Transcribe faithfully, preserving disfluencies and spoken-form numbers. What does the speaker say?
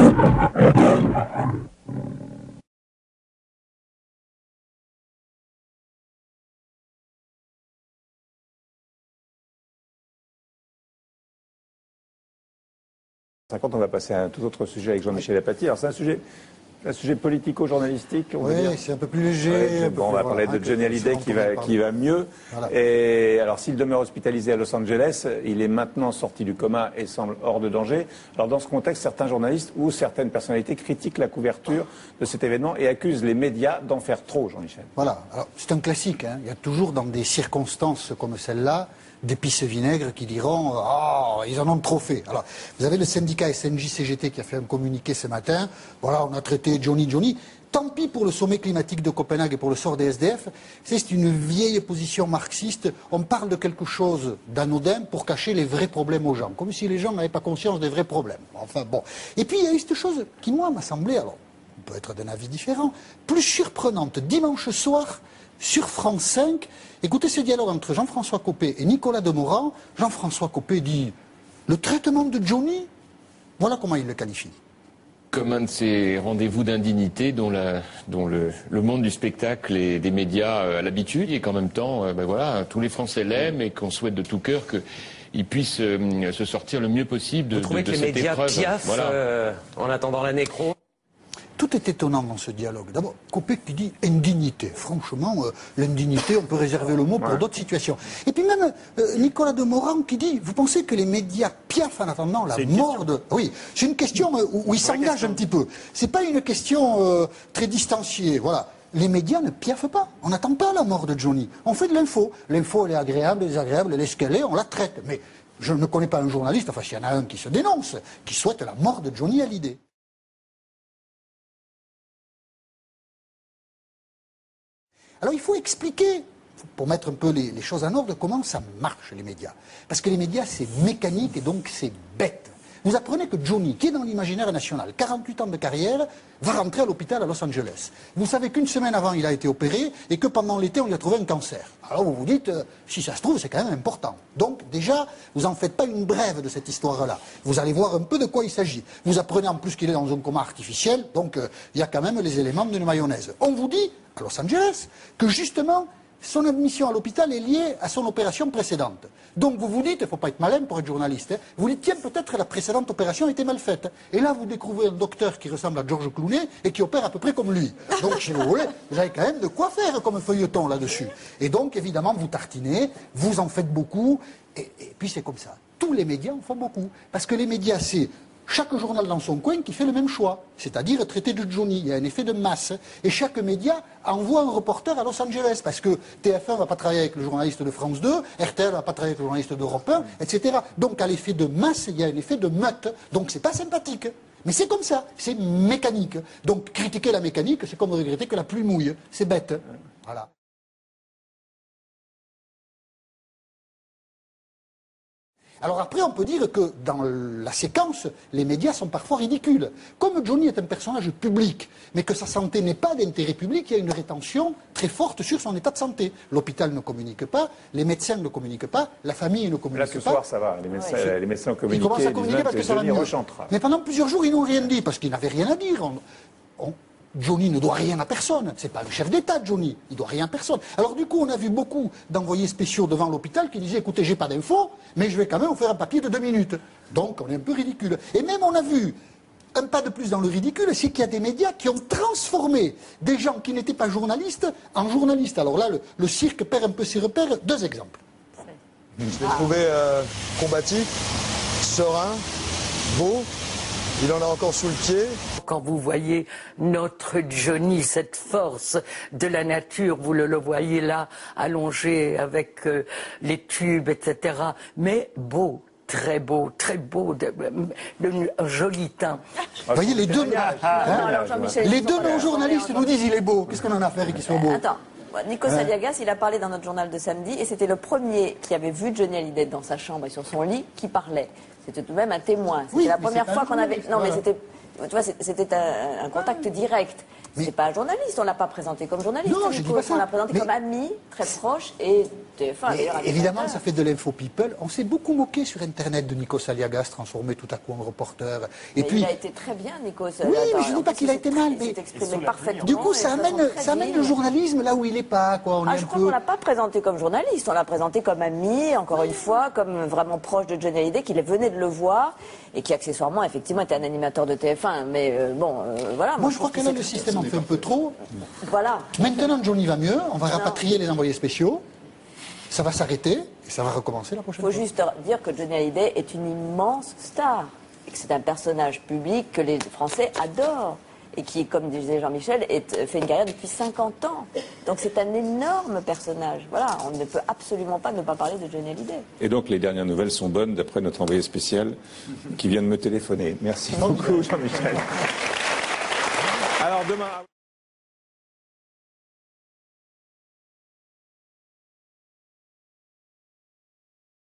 cinquante, on va passer à un tout autre sujet avec Jean-Michel Apathy. Alors c'est un sujet, un sujet politico-journalistique, on oui, va dire. C'est un peu plus léger. Ouais, peu bon, on plus, va parler voilà, de Johnny Hallyday qui va, qui va mieux. Voilà. Et alors s'il demeure hospitalisé à Los Angeles, il est maintenant sorti du coma et semble hors de danger. Alors dans ce contexte, certains journalistes ou certaines personnalités critiquent la couverture de cet événement et accusent les médias d'en faire trop, Jean-Michel. Voilà, alors c'est un classique, hein. Il y a toujours dans des circonstances comme celle-là, d'épices vinaigres qui diront « Ah, oh, ils en ont trop fait ». Alors, vous avez le syndicat S N J C G T qui a fait un communiqué ce matin. Voilà, on a traité Johnny Johnny. Tant pis pour le sommet climatique de Copenhague et pour le sort des S D F. C'est une vieille position marxiste. On parle de quelque chose d'anodin pour cacher les vrais problèmes aux gens. Comme si les gens n'avaient pas conscience des vrais problèmes. Enfin bon. Et puis il y a eu cette chose qui, moi, m'a semblé, alors, on peut être d'un avis différent, plus surprenante. Dimanche soir, sur France cinq, écoutez ce dialogue entre Jean-François Copé et Nicolas Demorand. Jean-François Copé dit « Le traitement de Johnny », voilà comment il le qualifie. Comme un de ces rendez-vous d'indignité dont, la, dont le, le monde du spectacle et des médias a l'habitude, et qu'en même temps, euh, ben voilà, tous les Français l'aiment et qu'on souhaite de tout cœur qu'il puisse euh, se sortir le mieux possible de, Vous trouvez de, de que les cette médias épreuve. piaffent Voilà. euh, en attendant la nécro? Tout est étonnant dans ce dialogue. D'abord, Copé qui dit indignité. Franchement, euh, l'indignité, on peut réserver le mot pour ouais. d'autres situations. Et puis même euh, Nicolas Demorand qui dit, vous pensez que les médias piaffent en attendant la mort de... Oui, c'est une question euh, où, où il s'engage un petit peu. C'est pas une question euh, très distanciée, voilà. Les médias ne piaffent pas. On n'attend pas la mort de Johnny. On fait de l'info. L'info, elle est agréable, désagréable, elle est ce qu'elle est, on la traite. Mais je ne connais pas un journaliste, enfin s'il y en a un qui se dénonce, qui souhaite la mort de Johnny Hallyday. Alors il faut expliquer, pour mettre un peu les, les choses en ordre, comment ça marche les médias. Parce que les médias c'est mécanique et donc c'est bête. Vous apprenez que Johnny, qui est dans l'imaginaire national, quarante-huit ans de carrière, va rentrer à l'hôpital à Los Angeles. Vous savez qu'une semaine avant il a été opéré et que pendant l'été on lui a trouvé un cancer. Alors vous vous dites, euh, si ça se trouve c'est quand même important. Donc déjà, vous n'en faites pas une brève de cette histoire-là. Vous allez voir un peu de quoi il s'agit. Vous apprenez en plus qu'il est dans un coma artificiel, donc il euh, y a quand même les éléments d'une mayonnaise. On vous dit, à Los Angeles, que justement, son admission à l'hôpital est liée à son opération précédente. Donc vous vous dites, il ne faut pas être malin pour être journaliste, hein, vous dites, tiens, peut-être la précédente opération a été mal faite. Et là, vous découvrez un docteur qui ressemble à George Clooney et qui opère à peu près comme lui. Donc, si vous voulez, vous avez quand même de quoi faire comme feuilleton là-dessus. Et donc, évidemment, vous tartinez, vous en faites beaucoup, et, et puis c'est comme ça. Tous les médias en font beaucoup. Parce que les médias, c'est... chaque journal dans son coin qui fait le même choix, c'est-à-dire traiter de Johnny. Il y a un effet de masse. Et chaque média envoie un reporter à Los Angeles, parce que T F un ne va pas travailler avec le journaliste de France deux, R T L ne va pas travailler avec le journaliste d'Europe un, et cetera. Donc à l'effet de masse, il y a un effet de meute. Donc c'est pas sympathique. Mais c'est comme ça, c'est mécanique. Donc critiquer la mécanique, c'est comme regretter que la pluie mouille. C'est bête. Voilà. Alors après, on peut dire que dans la séquence, les médias sont parfois ridicules. Comme Johnny est un personnage public, mais que sa santé n'est pas d'intérêt public, il y a une rétention très forte sur son état de santé. L'hôpital ne communique pas, les médecins ne communiquent pas, la famille ne communique pas. Là, ce soir, ça va. Les médecins, ouais. les médecins ont communiqué. Ils commencent à communiquer parce que ça va mieux. Mais pendant plusieurs jours, ils n'ont rien dit, parce qu'ils n'avaient rien à dire. On, on, Johnny ne doit rien à personne. C'est pas le chef d'État, Johnny. Il doit rien à personne. Alors du coup, on a vu beaucoup d'envoyés spéciaux devant l'hôpital qui disaient, écoutez, j'ai pas d'infos, mais je vais quand même vous faire un papier de deux minutes. Donc, on est un peu ridicule. Et même, on a vu un pas de plus dans le ridicule, c'est qu'il y a des médias qui ont transformé des gens qui n'étaient pas journalistes en journalistes. Alors là, le, le cirque perd un peu ses repères. Deux exemples. Je l'ai trouvé euh, combatif, serein, beau. Il en a encore sous le pied. Quand vous voyez notre Johnny, cette force de la nature, vous le, le voyez là, allongé avec euh, les tubes, et cetera. Mais beau, très beau, très beau, de, de, de, un joli teint. Vous voyez, les deux, hein, non, les deux non-journalistes nous disent il est beau. Qu'est-ce qu'on en a à faire qu'il soit beau? Attends. Nico Saliagas, il a parlé dans notre journal de samedi, et c'était le premier qui avait vu Johnny Hallyday dans sa chambre et sur son lit qui parlait. C'était tout de même un témoin. C'était oui, la première fois qu'on avait... Non, voilà. mais c'était... Tu vois, c'était un, un contact direct. Mais... c'est pas un journaliste, on l'a pas présenté comme journaliste. Non, je dis pas ça. On l'a présenté mais... comme ami, très proche, et T F un. Et évidemment, ça fait de l'info people. On s'est beaucoup moqué sur Internet de Nikos Aliagas, transformé tout à coup en reporter. Et mais puis, il a été très bien, Nikos. Oui, mais je ne dis pas qu'il a été mal. Il Mais s'est exprimé parfaitement. du coup, ça amène, ça amène le journalisme là où il n'est pas. Quoi. On Ah, est je un crois peu... qu'on l'a pas présenté comme journaliste, on l'a présenté comme ami, encore une fois, comme vraiment proche de Johnny Hallyday, qu'il venait de le voir et qui accessoirement, effectivement, était un animateur de T F un. Mais euh, bon, euh, voilà. Moi, je crois que là, le système en fait un peu trop. Voilà. Maintenant, Johnny va mieux. On va rapatrier les envoyés spéciaux. Ça va s'arrêter et ça va recommencer la prochaine Il faut fois. juste dire que Johnny Hallyday est une immense star et que c'est un personnage public que les Français adorent et qui, comme disait Jean-Michel, est- fait une carrière depuis cinquante ans. Donc c'est un énorme personnage. Voilà, on ne peut absolument pas ne pas parler de Johnny Hallyday. Et donc les dernières nouvelles sont bonnes d'après notre envoyé spécial qui vient de me téléphoner. Merci beaucoup Jean-Michel. Alors demain...